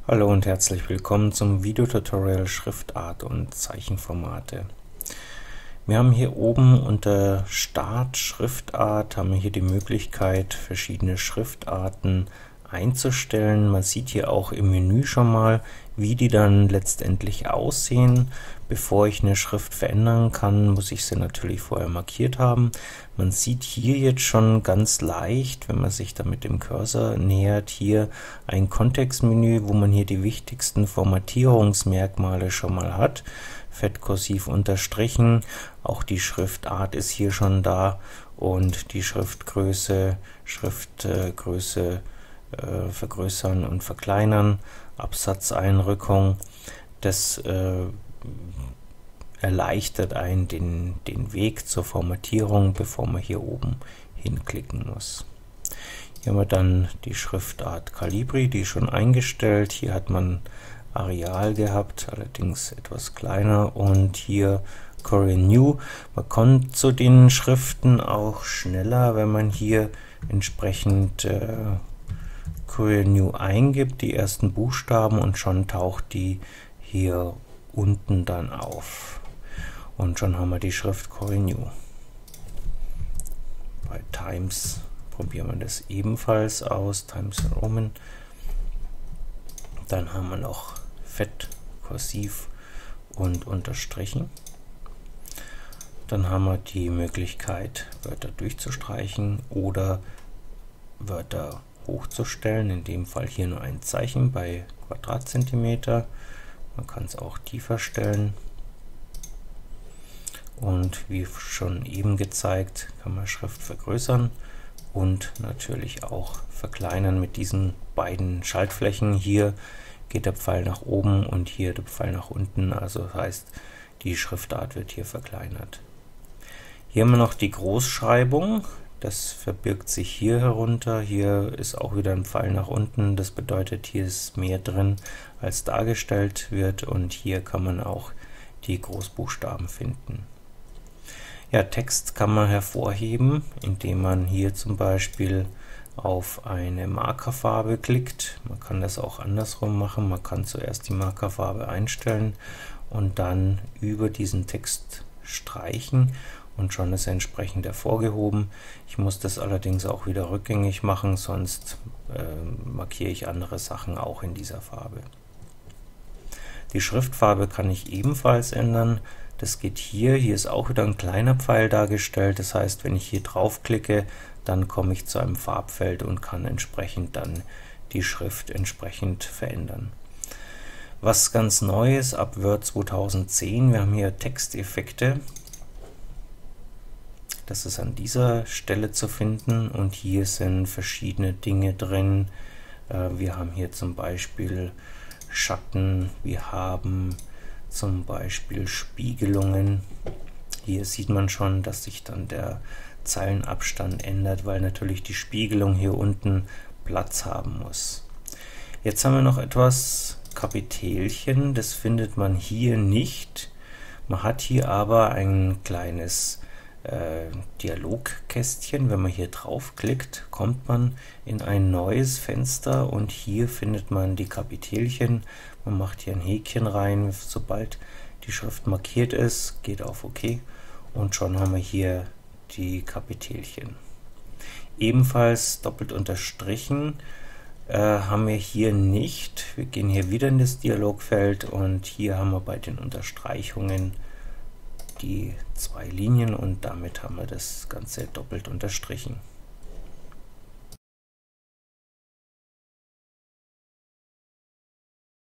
Hallo und herzlich willkommen zum Videotutorial Schriftart und Zeichenformate. Wir haben hier oben unter Start Schriftart haben wir hier die Möglichkeit, verschiedene Schriftarten einzustellen. Man sieht hier auch im Menü schon mal, wie die dann letztendlich aussehen. Bevor ich eine Schrift verändern kann, muss ich sie natürlich vorher markiert haben. Man sieht hier jetzt schon ganz leicht, wenn man sich da mit dem Cursor nähert, hier ein Kontextmenü, wo man hier die wichtigsten Formatierungsmerkmale schon mal hat. Fett kursiv unterstrichen, auch die Schriftart ist hier schon da und die Schriftgröße, vergrößern und verkleinern, Absatzeinrückung. Das erleichtert einen den Weg zur Formatierung, bevor man hier oben hinklicken muss. Hier haben wir dann die Schriftart Calibri, die ist schon eingestellt. Hier hat man Arial gehabt, allerdings etwas kleiner, und hier Courier New. Man kommt zu den Schriften auch schneller, wenn man hier entsprechend Courier New eingibt, die ersten Buchstaben, und schon taucht die hier unten dann auf. Und schon haben wir die Schrift Courier New. Bei Times probieren wir das ebenfalls aus, Times Roman. Dann haben wir noch Fett, kursiv und unterstrichen. Dann haben wir die Möglichkeit, Wörter durchzustreichen oder Wörter hochzustellen, in dem Fall hier nur ein Zeichen bei Quadratzentimeter. Man kann es auch tiefer stellen. Und wie schon eben gezeigt, kann man Schrift vergrößern und natürlich auch verkleinern mit diesen beiden Schaltflächen. Hier geht der Pfeil nach oben und hier der Pfeil nach unten, also das heißt, die Schriftart wird hier verkleinert. Hier haben wir noch die Großschreibung, das verbirgt sich hier herunter. Hier ist auch wieder ein Pfeil nach unten, das bedeutet, hier ist mehr drin, als dargestellt wird, und hier kann man auch die Großbuchstaben finden. Ja, Text kann man hervorheben, indem man hier zum Beispiel auf eine Markerfarbe klickt. Man kann das auch andersrum machen, man kann zuerst die Markerfarbe einstellen und dann über diesen Text streichen und schon ist er entsprechend hervorgehoben. Ich muss das allerdings auch wieder rückgängig machen, sonst markiere ich andere Sachen auch in dieser Farbe. Die Schriftfarbe kann ich ebenfalls ändern. Das geht hier ist auch wieder ein kleiner Pfeil dargestellt, das heißt, wenn ich hier draufklicke, dann komme ich zu einem Farbfeld und kann entsprechend dann die Schrift entsprechend verändern. Was ganz neu ist ab Word 2010, wir haben hier Texteffekte. Das ist an dieser Stelle zu finden und hier sind verschiedene Dinge drin. Wir haben hier zum Beispiel Schatten, wir haben zum Beispiel Spiegelungen. Hier sieht man schon, dass sich dann der Zeilenabstand ändert, weil natürlich die Spiegelung hier unten Platz haben muss. Jetzt haben wir noch etwas Kapitelchen, das findet man hier nicht. Man hat hier aber ein kleines Dialogkästchen. Wenn man hier draufklickt, kommt man in ein neues Fenster und hier findet man die Kapitelchen. Man macht hier ein Häkchen rein, sobald die Schrift markiert ist, geht auf OK und schon haben wir hier die Kapitelchen. Ebenfalls doppelt unterstrichen haben wir hier nicht. Wir gehen hier wieder in das Dialogfeld und hier haben wir bei den Unterstreichungen die zwei Linien und damit haben wir das Ganze doppelt unterstrichen.